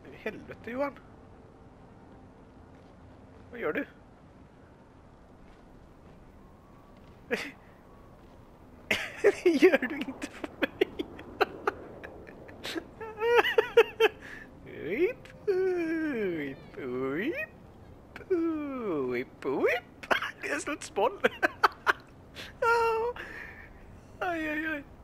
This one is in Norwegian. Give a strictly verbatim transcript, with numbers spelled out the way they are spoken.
Helvete, Johan. Hva gjør du? Gjør du ikke for meg? Whip, whip, whip, whip, whip. Det er sånn et spål. Ai, ai, ai.